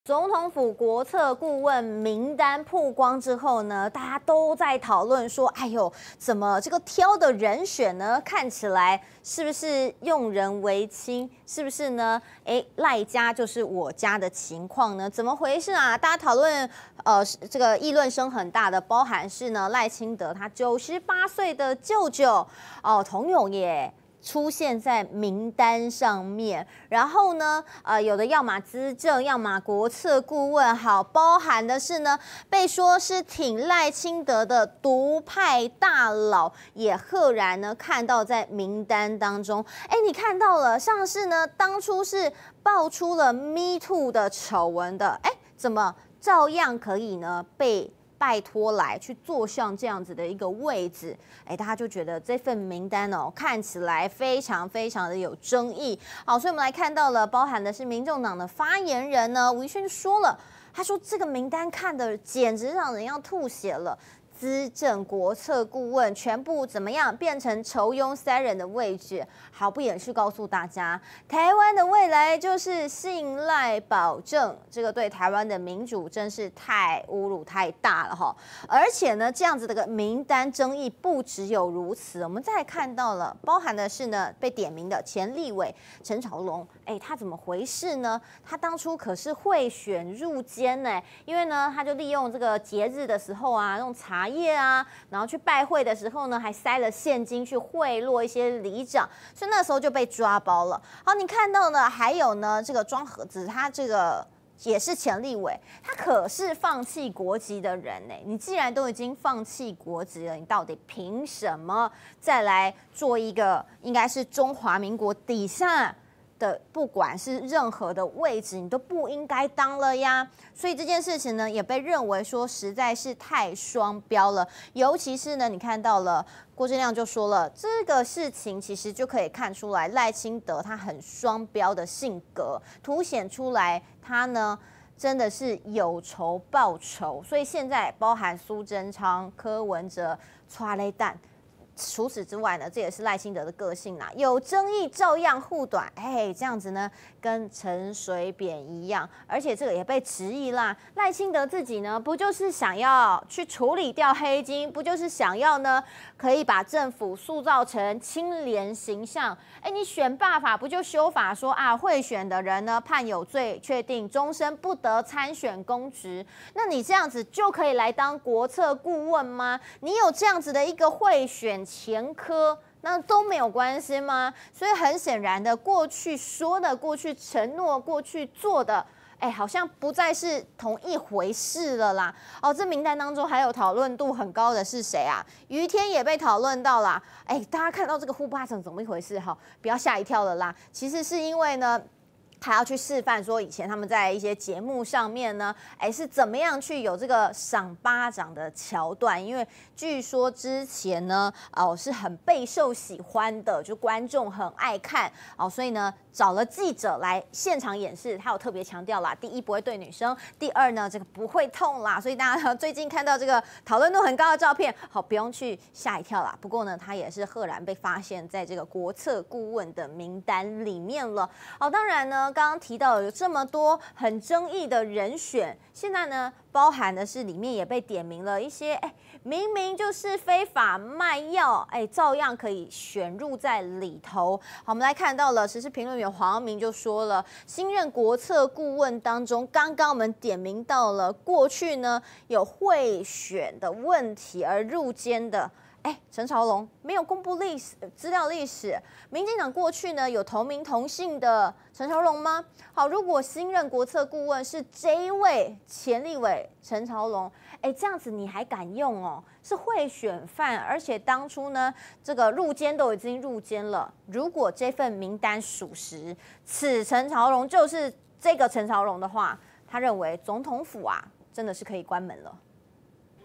总统府国策顾问名单曝光之后呢，大家都在讨论说，哎呦，怎么这个挑的人选呢，看起来是不是用人唯亲？是不是呢？赖家就是我家的情况呢？怎么回事啊？大家讨论，这个议论声很大的，包含是呢赖清德他98岁的舅舅童勇也出现在名单上面，然后呢，有的要么资政，要么国策顾问，好，包含的是呢，被说是挺赖清德的独派大佬，也赫然呢看到在名单当中。你看到了，像是呢，当初是爆出了 Me Too 的丑闻的，怎么照样可以呢被拜托来去坐上这样子的一个位置，大家就觉得这份名单看起来非常非常的有争议。好，所以我们来看到了，包含的是民众党的发言人呢，吴怡轩说了，他说这个名单看的简直让人要吐血了。资政国策顾问全部怎么样变成酬庸三人的位置？毫不掩饰告诉大家，台湾的未来就是信赖保证，这个对台湾的民主真是太侮辱太大了哈！而且呢，这样子的个名单争议不只有如此，我们再看到了，包含的是呢被点名的前立委陈朝龙，他怎么回事呢？他当初可是贿选入监呢，因为呢他就利用这个节日的时候啊，用茶叶啊，然后去拜会的时候呢，还塞了现金去贿赂一些里长，所以那时候就被抓包了。好，你看到呢，还有呢，这个庄和子，他这个也是前立委，他可是放弃国籍的人呢。你既然都已经放弃国籍了，你到底凭什么再来做一个应该是中华民国底下的不管是任何的位置，你都不应该当了呀。所以这件事情呢，也被认为说实在是太双标了。尤其是呢，你看到了郭正亮就说了，这个事情其实就可以看出来赖清德他很双标的性格，凸显出来他呢真的是有仇报仇。所以现在包含苏贞昌、柯文哲、抓雷蛋。除此之外呢，这也是赖清德的个性啦，有争议照样护短，这样子呢，跟陈水扁一样，而且这个也被质疑啦。赖清德自己呢，不就是想要去处理掉黑金，不就是想要呢，可以把政府塑造成清廉形象？你选罢法不就修法说啊，贿选的人呢判有罪，确定终身不得参选公职，那你这样子就可以来当国策顾问吗？你有这样子的一个贿选前科，那都没有关系吗？所以很显然的，过去说的、过去承诺、过去做的，好像不再是同一回事了啦。这名单当中还有讨论度很高的是谁啊？于天也被讨论到啦。大家看到这个呼巴掌怎么一回事？哈，不要吓一跳了啦。其实是因为呢，他要去示范说，以前他们在一些节目上面呢，是怎么样去有这个赏巴掌的桥段。因为据说之前呢，是很备受喜欢的，就观众很爱看所以呢，找了记者来现场演示。他有特别强调啦，第一不会对女生，第二呢，这个不会痛啦。所以大家最近看到这个讨论度很高的照片，好，不用去吓一跳啦。不过呢，他也是赫然被发现在这个国策顾问的名单里面了。当然呢，刚刚提到有这么多很争议的人选，现在呢，包含的是里面也被点名了一些，明明就是非法卖药，照样可以选入在里头。好，我们来看到了，时事评论员黄阳明就说了，新任国策顾问当中，刚刚我们点名到了过去呢有贿选的问题而入监的。陈朝龙没有公布资料历史，民进党过去呢有同名同姓的陈朝龙吗？好，如果新任国策顾问是这一位前立委陈朝龙，这样子你还敢用哦？是贿选犯，而且当初呢这个入监都已经入监了。如果这份名单属实，此陈朝龙就是这个陈朝龙的话，他认为总统府啊真的是可以关门了。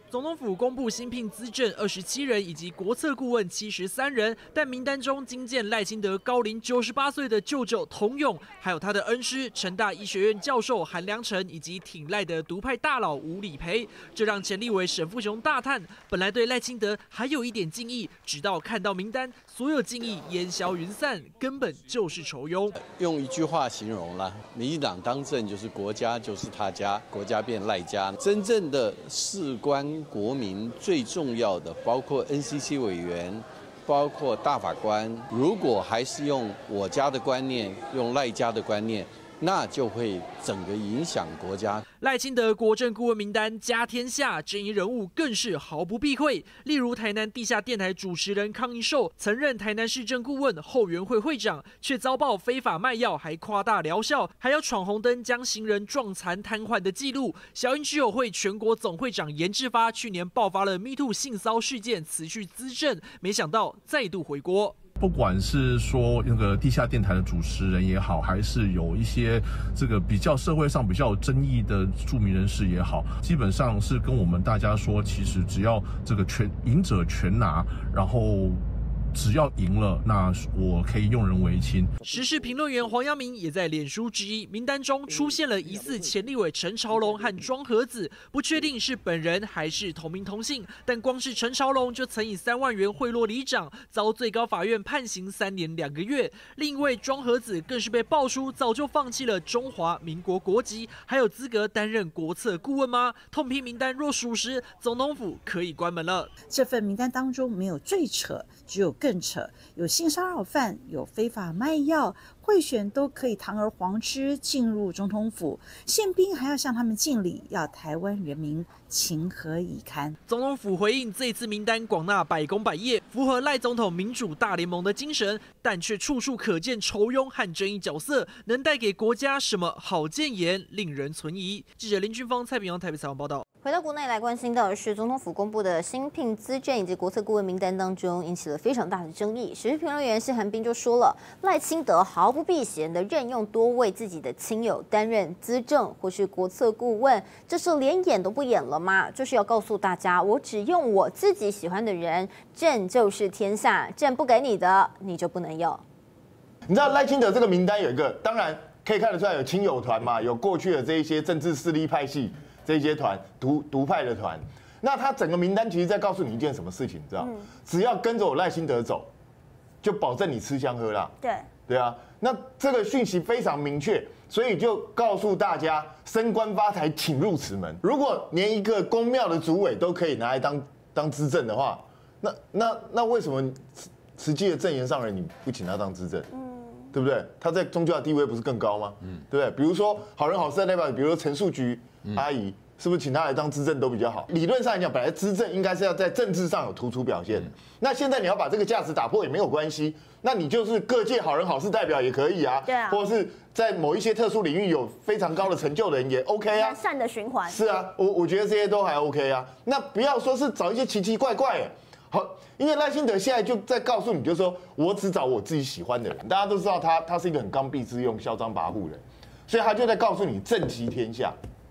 总统府公布新聘资政27人以及国策顾问73人，但名单中惊见赖清德高龄98岁的舅舅童勇，还有他的恩师成大医学院教授韩良成，以及挺赖的独派大佬吴理培，这让前立委沈富雄大叹，本来对赖清德还有一点敬意，直到看到名单，所有敬意烟消云散，根本就是酬庸。 用一句话形容啦，民进党当政就是国家就是他家，国家变赖家。真正的事关国民最重要的，包括 NCC 委员，包括大法官，如果还是用我家的观念，用赖家的观念，那就会整个影响国家。 赖清德国政顾问名单家天下，争议人物更是毫不避讳。例如台南地下电台主持人康一寿，曾任台南市政顾问、后援会会长，却遭曝非法卖药，还夸大疗效，还有闯红灯将行人撞残瘫痪的记录。小英居友会全国总会长严志发去年爆发了 MeToo 性骚事件，辞去资政，没想到再度回国。 不管是说那个地下电台的主持人也好，还是有一些这个比较社会上比较有争议的著名人士也好，基本上是跟我们大家说，其实只要这个赢者全拿，然后只要赢了，那我可以用人唯亲。 时事评论员黄阳明也在脸书质疑，名单中出现了疑似前立委陈朝龙和庄和子，不确定是本人还是同名同姓，但光是陈朝龙就曾以3万元贿赂里长，遭最高法院判刑3年2个月。另一位庄和子更是被爆出早就放弃了中华民国国籍，还有资格担任国策顾问吗？痛批名单若属实，总统府可以关门了。 这份名单当中没有最扯，只有更扯，有性骚扰犯，有非法卖药，贿选都可以堂而皇之进入总统府，宪兵还要向他们敬礼，要台湾人民情何以堪？ 总统府回应，这次名单广纳百工百业，符合赖总统民主大联盟的精神，但却处处可见酬庸和争议角色，能带给国家什么好建言，令人存疑。记者林俊峰、蔡炳阳台北采访报道。 回到国内来关心到的是，总统府公布的新聘资政以及国策顾问名单当中，引起了非常大的争议。时事评论员谢寒冰就说了，赖清德毫不避嫌的任用多位自己的亲友担任资政或是国策顾问，这是连演都不演了吗？就是要告诉大家，我只用我自己喜欢的人，政就是天下，政不给你的，你就不能有。 你知道赖清德这个名单有一个，当然可以看得出来有亲友团嘛，有过去的这一些政治势力派系。这些团独派的团，那他整个名单其实在告诉你一件什么事情，你知道？只要跟着我赖清德走，就保证你吃香喝辣。对啊，那这个讯息非常明确，所以就告诉大家，升官发财请入此门。如果连一个公庙的主委都可以拿来当资政的话，那为什么实际的政言上人你不请他当资政？对不对？他在宗教地位不是更高吗？对不对？比如说好人好事的代表，比如说陈树菊阿姨，是不是请她来当资政都比较好？理论上来讲，本来资政应该是要在政治上有突出表现。那现在你要把这个价值打破也没有关系，那你就是各界好人好事代表也可以啊， 对啊， 或者是在某一些特殊领域有非常高的成就的人也 OK 啊， 善的循环。 是啊，我觉得这些都还 OK 啊。那不要说是找一些奇奇怪怪的。好，因为赖清德现在就在告诉你，就是说我只找我自己喜欢的人。大家都知道他是一个很刚愎自用、嚣张跋扈的人，所以他就在告诉你政即天下，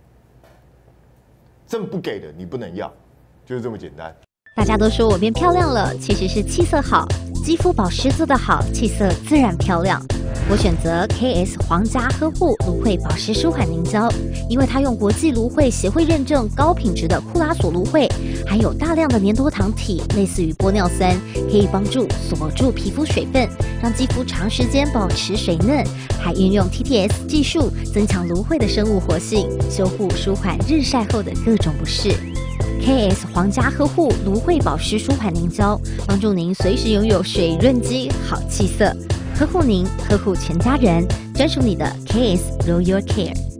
政不给的你不能要，就是这么简单。 大家都说我变漂亮了，其实是气色好，肌肤保湿做得好，气色自然漂亮。我选择 KS 皇家呵护芦荟保湿舒缓凝胶，因为它用国际芦荟协会认证高品质的库拉索芦荟，含有大量的粘多糖体，类似于玻尿酸，可以帮助锁住皮肤水分，让肌肤长时间保持水嫩，还运用 TTS 技术增强芦荟的生物活性，修护舒缓日晒后的各种不适。KS 皇家呵护芦荟保湿舒缓凝胶，帮助您随时拥有水润肌、好气色，呵护您，呵护全家人，专属你的 KS Royal Care。